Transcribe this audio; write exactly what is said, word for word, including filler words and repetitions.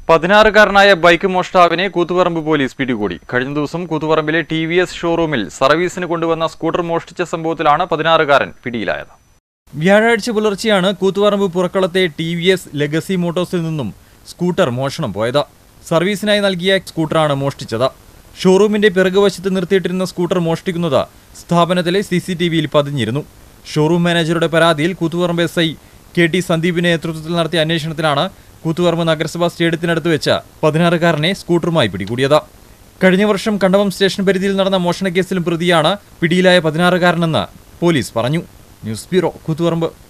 പതിനാറുകാരനായ bike മോഷ്ടാവിനെ Koothuparamba police പിടികൂടി. കഴിഞ്ഞ ദിവസം കൂത്തുപറമ്പിലെ ടി വി എസ് ഷോറൂമിൽ സർവീസിന് കൊണ്ടുവന്ന സ്കൂട്ടർ മോഷ്ടിച്ച സംഭവത്തിലാണ് പതിനാറുകാരൻ പിടിയിലായത്. വ്യാഴാഴ്ച പുലർച്ചെയാണ് കൂത്തുപറമ്പ് പുറക്കളത്തെ ടി വി എസ് ലെഗസി മോട്ടോഴ്സിൽ നിന്നും സ്കൂട്ടർ മോഷണം പോയത്. സർവീസിനായി നൽകിയ സ്കൂട്ടറാണ് മോഷ്ടിച്ചത്. ഷോറൂമിന്റെ പിറകുവശത്ത് നിർത്തിയിട്ടിരുന്ന സ്കൂട്ടർ മോഷ്ടിക്കുന്നത് സ്ഥാപനത്തിലെ സി സി ടി വിയിൽ പതിഞ്ഞിരുന്നു. ഷോറൂം മാനേജറുടെ പരാതിയിൽ Koothuparamba S I K T സന്ദീപിന്റെ നേതൃത്വത്തിൽ നടത്തിയ അന്വേഷണത്തിലാണ് കൂത്തുപറമ്പ് നഗരസഭാ സ്റ്റേഡിയത്തിനടുത്ത് വെച്ച് പതിനാറുകാരനെ സ്കൂട്ടറുമായി പിടികൂടിയത്. കഴിഞ്ഞ വർഷം കണ്ടവം സ്റ്റേഷൻ പരിധിയിൽ നടന്ന മോഷണക്കേസിലും പ്രതിയാണ് പിടിയിലായ പതിനാറുകാരനെന്ന് പോലീസ് പറഞ്ഞു. News bureau, Koothuparamba.